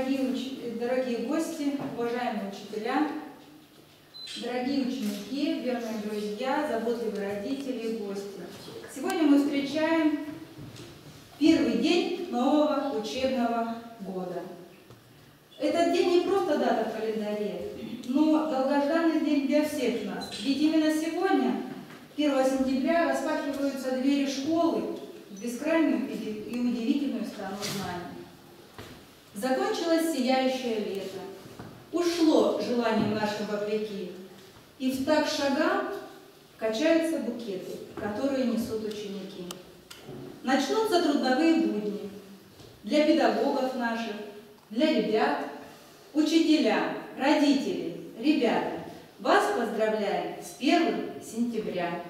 дорогие гости, уважаемые учителя, дорогие ученики, верные друзья, заботливые родители и гости. Сегодня мы встречаем первый день нового учебного года. Этот день не просто дата в календаре, но долгожданный день для всех нас. Ведь именно сегодня, 1 сентября, распахиваются двери школы в бескрайнюю и удивительную страну знаний. Закончилось сияющее лето, ушло желанием нашим вопреки, и в такт шагам качаются букеты, которые несут ученики. Начнутся трудовые будни для педагогов наших, для ребят, учителя, родителей, ребята. Вас поздравляем с 1 сентября.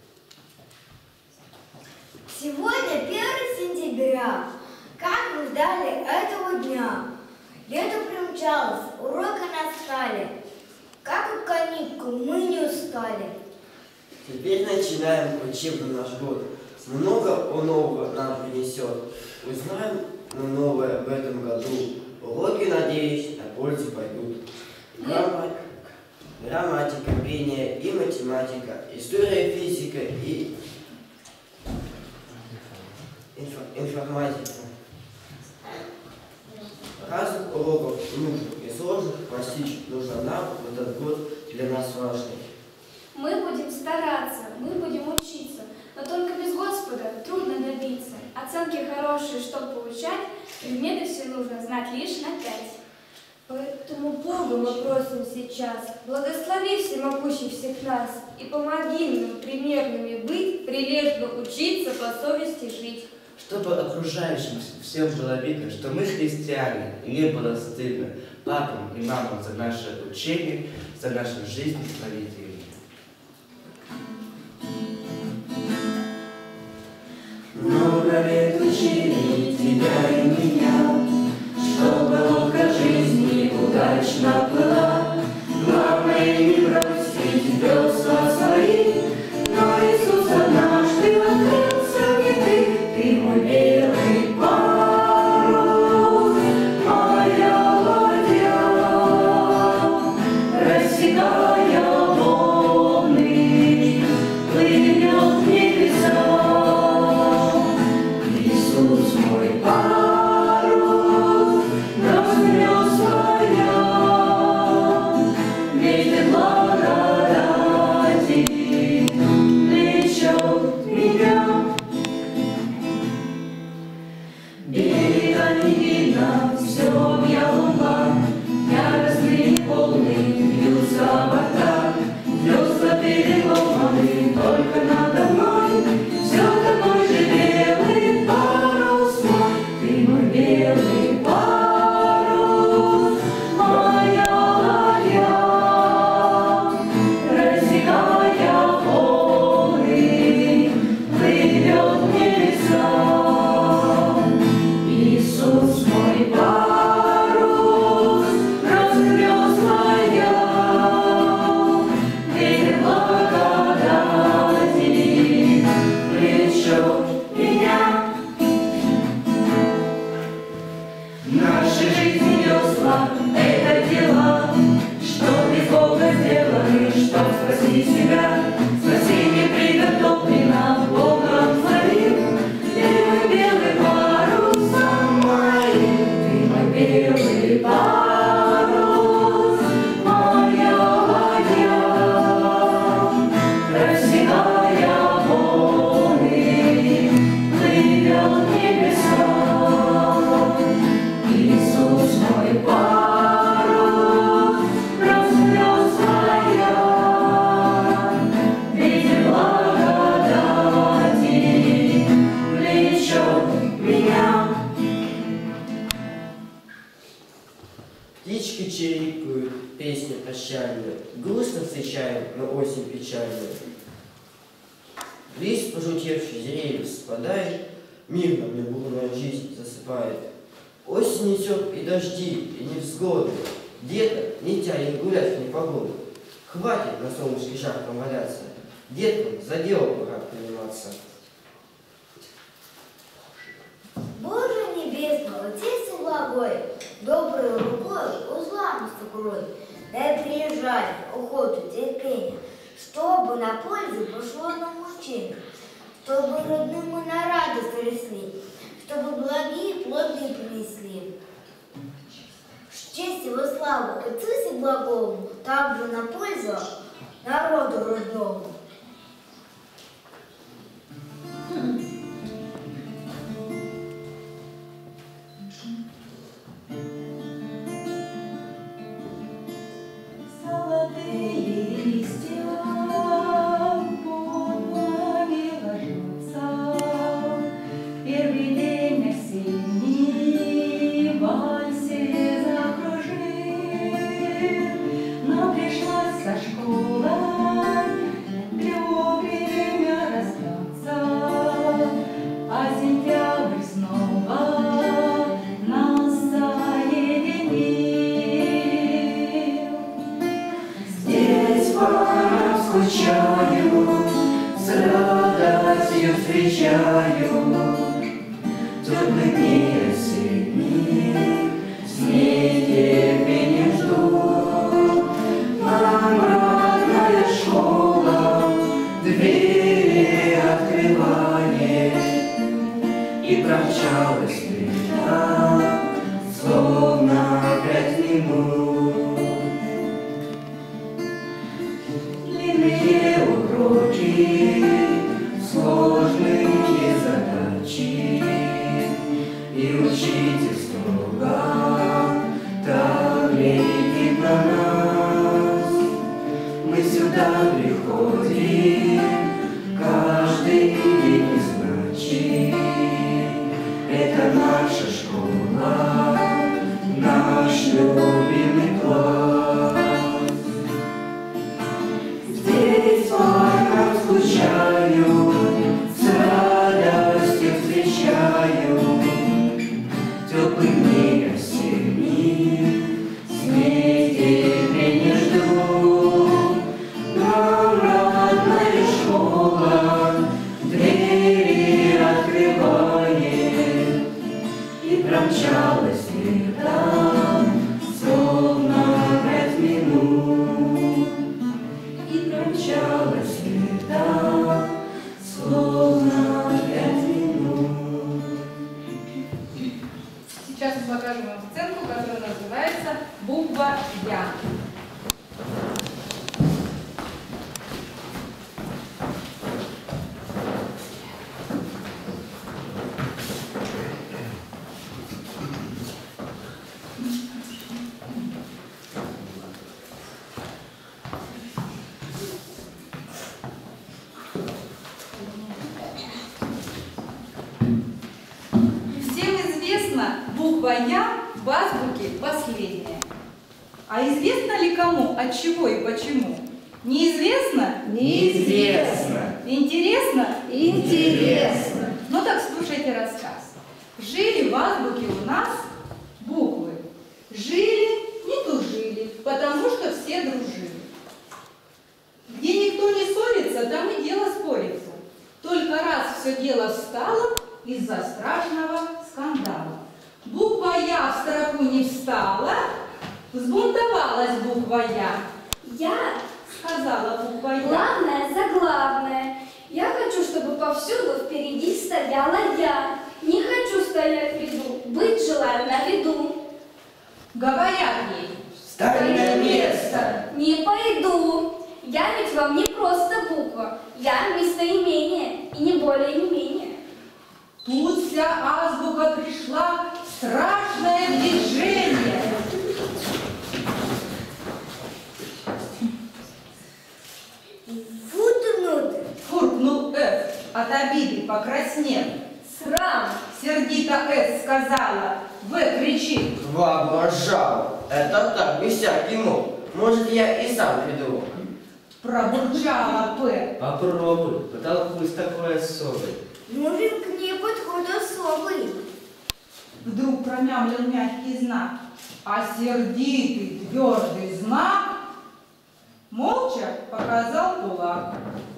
Сегодня 1 сентября. Как мы ждали этого дня. Лето примчалось, уроки настали. Как и каникул мы не устали. Теперь начинаем учебный наш год. Много нового нам принесет. Узнаем мы новое в этом году. Уроки, надеюсь, на пользу пойдут. Грамматика, пение и математика, история, физика и информатика. Разных уроков нужных и сложных постичь нужно нам в этот год для нас важный. Мы будем стараться, мы будем учиться, но только без Господа трудно добиться. Оценки хорошие, чтобы получать, предметы все нужно знать лишь на 5. Поэтому Богу мы просим сейчас, благослови всемогущий всех нас и помоги нам примерными быть, прилежно учиться, по совести жить. Чтобы окружающим всем было видно, что мы христиане, и не было стыдно папам и мамам за наше учение, за нашу жизнь и поведение. Много лет учили тебя и меня, чтобы лодка жизни удачно плыла. Главное не бросить весла свои, но Иисус однажды открылся мне ты мой белый парус, моя ладья, рассекая волны, плывет в небеса. Иисус мой парус, разнес моя, ветер благодати влечет меня. Берега не видно, все в ялумбах, яростные волны бьются в борта, весла переломаны только надо мной, все такой же белый парус мой, ты мой белый парус, моя ладья, рассекая волны, плывет в небеса. Иисус мой парус, разгрёз моя, ветер благодати влечет меня. Наши жизни весла — это дела, что без Бога сделаны, чтоб спасти себя. Спасение приготовлено Богом своим, ты мой белый парус, ты мой белый парус, моя ладья, рассекая волны, плывет в небеса. Иисус мой парус, разнес моя, ветер благодати влечет меня. Птички чирикают, песни прощальные, грустно встречаем, но осень печальная. Лист, пожелтевший деревьев, спадает, мирно мне бурная жизнь засыпает. Осень несет и дожди, и невзгоды, где-то не тянет гулять в непогоду. Хватит на солнышке жарком валяться, деткам за дело пора приниматься. Боже небесный, Отец и благо покой. Доброй рукой узла не сукрой. Дай приезжать, охоту, терпение, чтобы на пользу пошло нам мужчина, чтобы родным мы на радость росли, чтобы благие плоды принесли. В честь его славы Отцу Всеблагому, также на пользу народу родному. Золотые листья под нами ложатся. Первый день осенний в вальсе закружил. Нам пришлось со школой не вовремя расстаться, а сентябрь снова нас соединил. Здесь по нам скучаю, с радостью встречаю теплый дни осенний, с нетерпением жду. Нам родная школа двери открывает, и промчалась лета, словно 5 минут. Длинные уроки, сложные задачи, и учитель строго так глядит на нас. Мы сюда приходим каждый день и значит, это наша школа, наш любимый класс. Здесь по нам скучаю, с радостью встречаю теплый дни осенний, с нетерпением жду. Нам родная школа двери открывает, и промчалась лета, словно 5 минут. И промчалась лета, словно 5 минут. Сейчас мы покажем вам сценку, которая называется «Буква Я». Всем известно, буква «Я» в азбуке последняя. А известно ли кому, от чего и почему? Неизвестно? Неизвестно. Интересно? Интересно. Ну так слушайте рассказ. Жили в азбуке у нас буквы. Жили, не тужили, потому что все дружили. Где никто не ссорится, там и дело спорится. Только раз все дело встало из-за страшного скандала. Буква «Я» в строку не встала, взбунтовалась буква «Я». Я Сказала буква «Я». главное за главное. Я хочу, чтобы повсюду впереди стояла я. Не хочу стоять в ряду, быть желаю на виду. Говорят ей: Встань на место. Не пойду. Я ведь вам не просто буква. Я местоимение, и не более, не менее. тут вся азбука пришла в страшное движение. Футнут. Фуркнул Ф, от обиды покраснев. Срам. Сердито С сказала, В кричит. Воображал. Это так, без всякий мог. Может, я и сам приду. Пробурчала П. Попробуй, потолкуй с такой особой. Нужен к ней подход особый. Вдруг промямлил мягкий знак, а сердитый твердый знак молча показал кулак.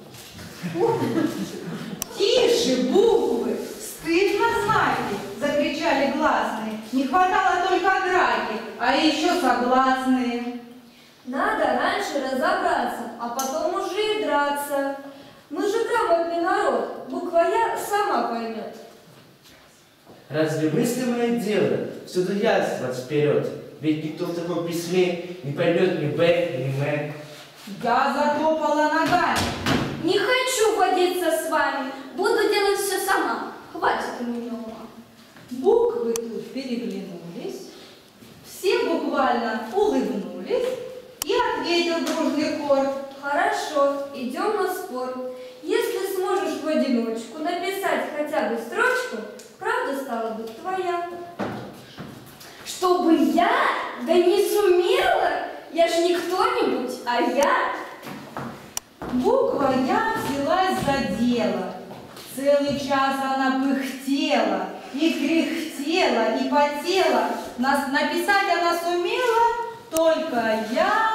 Тише, буквы! Стыдно знаки! Закричал кричали гласные. Не хватало только драки, а еще согласные. Надо раньше разобраться, а потом уже и драться. Мы же грамотный народ, буква «Я» сама поймет. Разве мыслимое дело всюду ясно вперед? Ведь никто в таком письме не поймет ни Б, ни М. Я затопала ногами. Не хочу водиться с вами, буду делать все сама. Хватит у меня ума. Буквы тут переглянулись, все буквально улыбнулись, и ответил дружный хор. Хорошо, идем на спор. Если сможешь в одиночку написать хотя бы строчку, правда стала бы твоя. Чтобы я? Да не сумела. Я ж не кто-нибудь, а я. Буква «Я» взялась за дело. Целый час она пыхтела, и кряхтела, и потела. Написать она сумела только «Я».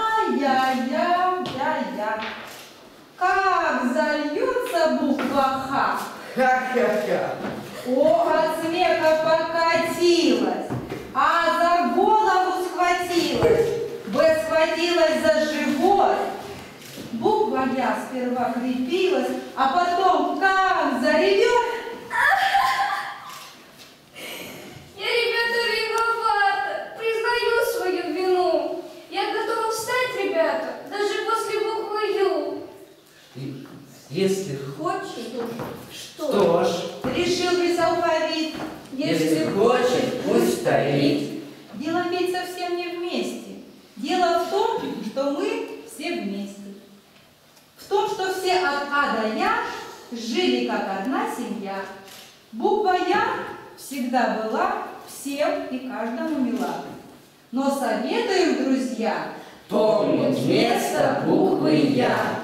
Как зальется буква «Х». Ха-ха-ха. О, от смеха покатилась, а за голову схватилась, Б схватилась за живот. Буква «Я» сперва крепилась, а потом как заревет. Я, ребята, виновата. Признаю свою вину. Я готова встать, ребята, даже после буквы «Ю». И если Хочешь? что ж, Решил весь алфавит. если хочет, пусть стоит. Дело ведь совсем не вместе. Дело в том, что мы все вместе. В том, что все от А до Я жили как одна семья. Буква «Я» всегда была всем и каждому мила. Но советуем, друзья, Помнить вместо буквы «Я».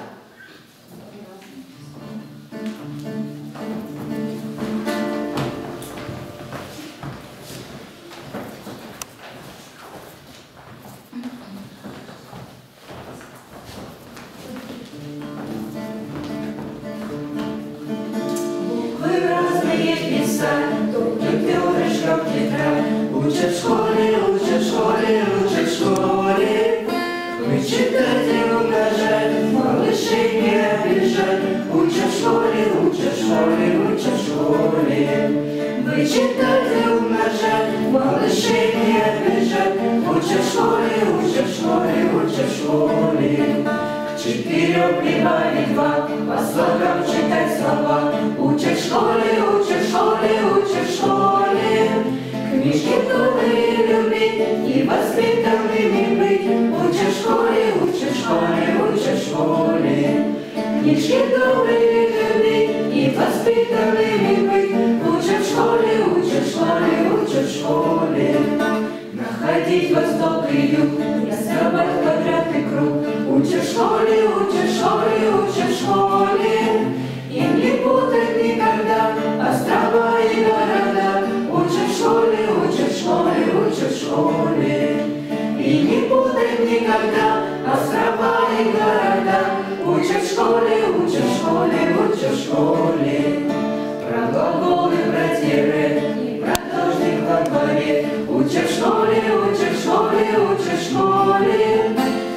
Буквы разные писать, только перышком тетрадь. Учат в школе, учат в школе, учат в школе. Вычитать и умножать, малышей не обижать. Учат в школе, учат в школе, учат в школе. Вычитать и умножать, малышей не обижать. Учат в школе, учат в школе, учат в школе. К 4 прибавить 2, по слогам читать слова. Учат в школе, учат в школе, учат в школе. Книжки добрые любить и воспитанными быть. Учат в школе, учат в школе, учат в школе. Книжки добрые любить и воспитанными быть. Учат в школе, учат в школе, учат в школе. Находить восток и юг, рисовать квадрат и круг. Учат в школе, учат в школе, учат в школе. Им не путать никогда острова и города. Учат в школе, учат в школе, учат в школе. И не путать никогда острова и города. Учат в школе, учат в школе, учат в школе. Про глаголы, про тире и про дождик во дворе. Учат в школе, учат в школе, учат в школе.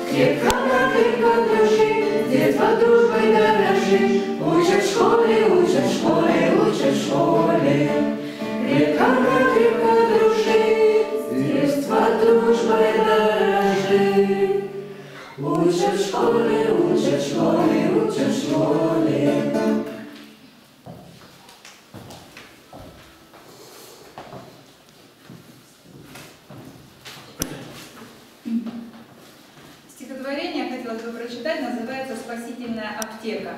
Крепко дружи, с детства дружбой дорожи. Учат в школе, учат в школе, учат в школе. Крепко дружи, с детства дружбой дорожи. Учат в школе, учат в школе, учат в школе. Стихотворение хотелось бы прочитать, называется «Спасительная аптека».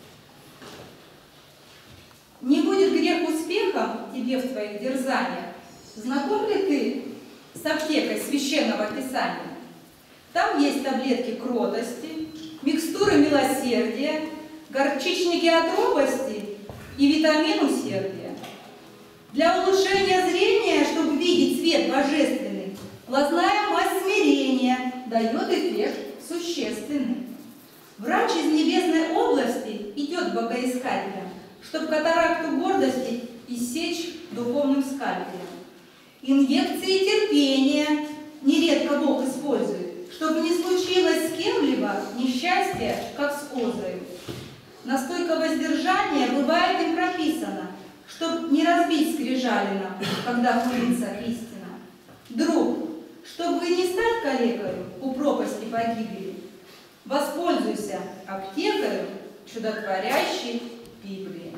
Не будет грех успехом тебе в твоих дерзаниях. Знаком ли ты с аптекой священного писания? Там есть таблетки кротости, микстуры милосердия, горчичники от робости и витамин усердия. Для улучшения зрения, чтобы видеть свет божественный, глазная мазь смирения дает эффект существенный. Врач из небесной области идет к богоискателям, чтобы катаракту гордости иссечь духовным скальпелем. Инъекции терпения нередко Бог использует, чтобы не случилось с кем-либо несчастье, как с козою. Настойка воздержания бывает им прописана, чтобы не разбить скрижалина, когда хулится истина. Друг, чтобы не стать калекою у пропасти погибели, воспользуйся аптекою чудотворящей Библии.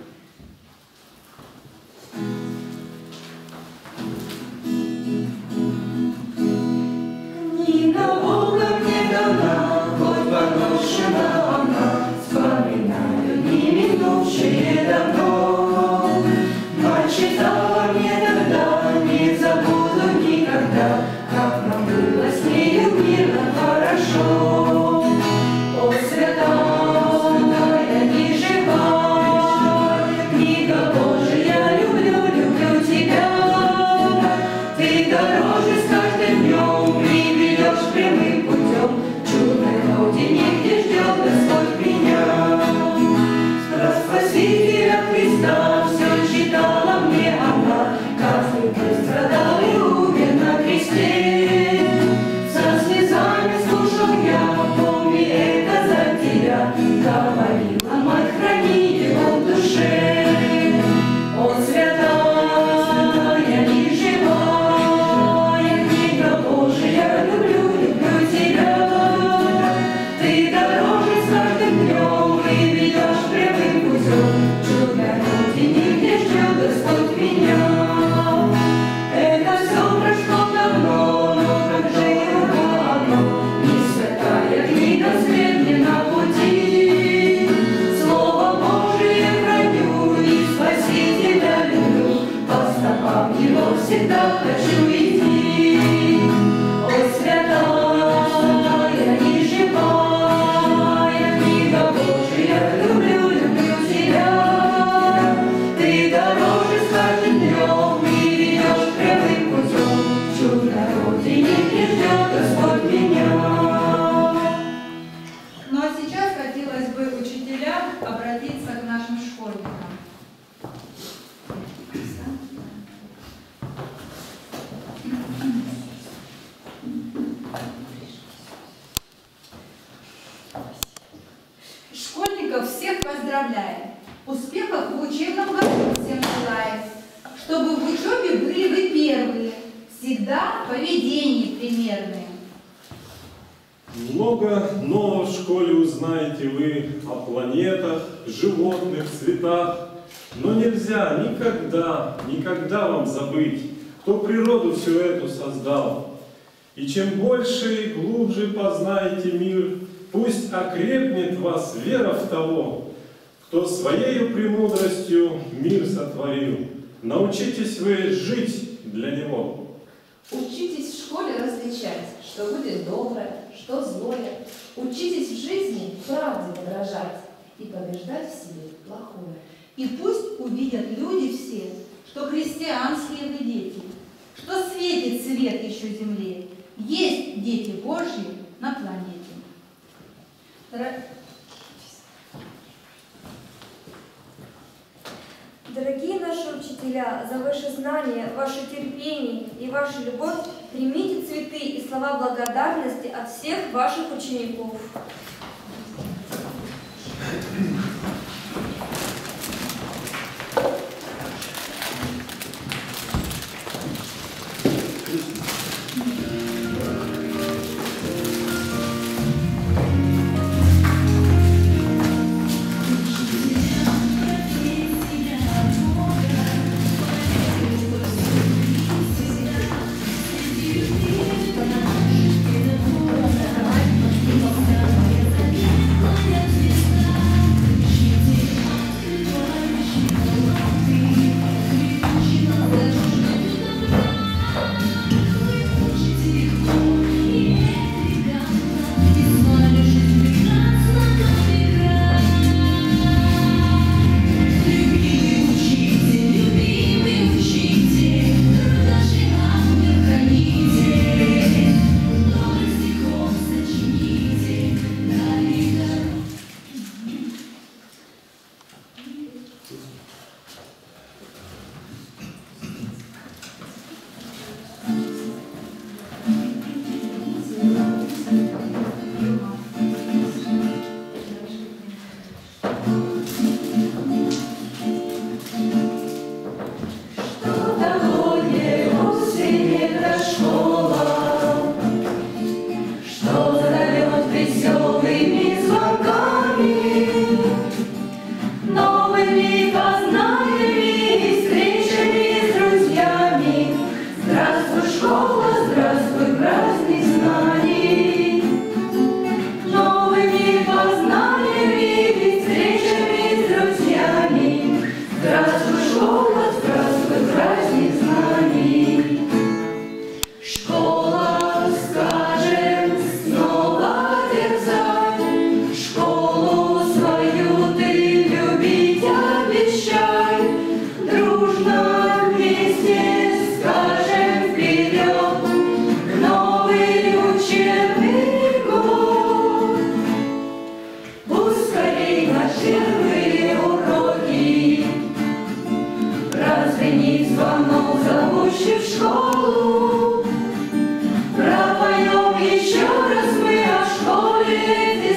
Книга Бога мне дана, хоть поношена она, вспоминаю дни минувшие давно. Мать читала мне тогда, не забуду никогда, как нам было с нею мирно хорошо. О, святая, неживая книга Божия, люблю тебя. Ты дороже с каждым днем и ведешь прямым путем чудной родине, где ждет Господь меня. Про Спасителя Христа все читала мне она, как любовь страдал и умер на кресте. Со слезами слушал я, помни это за тебя, говорила мать, храни его в душе. О, святая, неживая книга Божия, люблю тебя. Ты дороже с каждым днем и ведешь прямым путем чудной родине, где ждет Господь меня. Это все прошло давно, но как же его оно, не святая книга след мне на пути. Слово Божие храню и Спасителя люблю, по стопам его всегда хочу идти. О, святая, неживая книга Божия, люблю тебя. Ты дороже с каждым днем и ведешь прямым путем чудной родине, где ждет Господь меня. Ну а сейчас хотелось бы учителям обратиться к нашим школьникам. Школьников всех поздравляем! Успехов в учебном году всем желаем! Чтобы в учебе были вы первые, всегда в поведении примерные. Много нового в школе узнаете вы о планетах, животных, цветах. Но нельзя никогда вам забыть, кто природу всю эту создал. И чем больше и глубже познаете мир, пусть окрепнет в вас вера в того, кто своею премудростью мир сотворил. Научитесь вы жить для него. Учитесь в школе различать, что будет доброе, что злое. Учитесь в жизни правде подражать и побеждать в себе плохое. И пусть увидят люди все, что христианские вы дети, что светит свет еще земле, есть дети Божьи на планете. Дорогие наши учителя, за ваше знание, ваше терпение и вашу любовь примите цветы и слова благодарности от всех ваших учеников.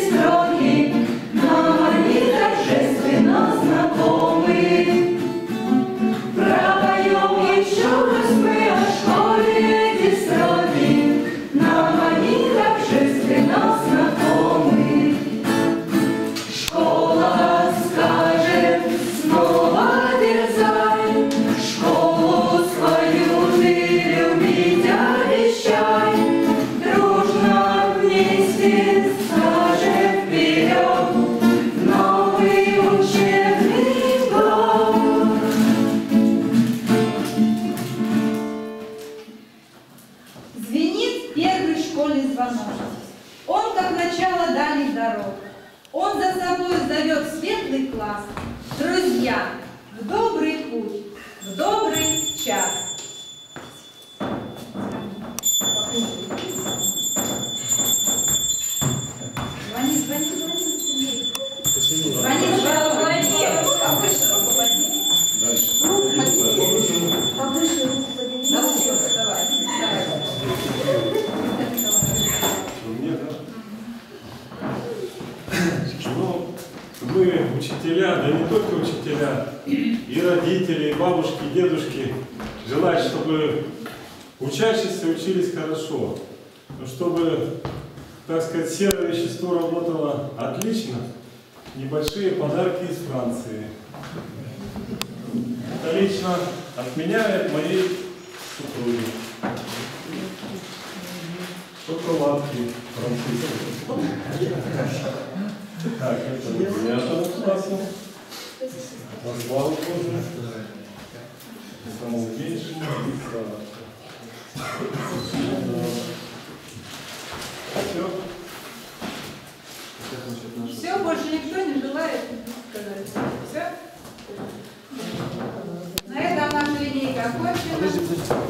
строки, нам они торжественно знакомы. Пропоем еще раз мы о школе эти строки, нам они торжественно знакомы. Школа скажет, снова дерзай, школу свою ты любить обещай. Дружно вместе скажем вперед в новый учебный год. Звенит первый школьный звонок. Он как начало дальних дорог. Он за собой зовет светлый класс. Друзья, в добрый путь, в добрый час. Звони, звони, звони. Звони, звони. Повыше руку подними. Повыше руку подними. Да все, вставай, вставай. Ну, мы учителя, да не только учителя, и родители, и бабушки, и дедушки желают, чтобы учащиеся учились хорошо. Но чтобы, так сказать, серое вещество работало отлично, небольшие подарки из Франции. Это лично от меня и от моей супруги. Шоколадки французские. Так, это непонятно классу. Назвал тоже. Самоуверенность. Все. Все, больше никто не желает сказать. Все? На этом наша линейка окончена.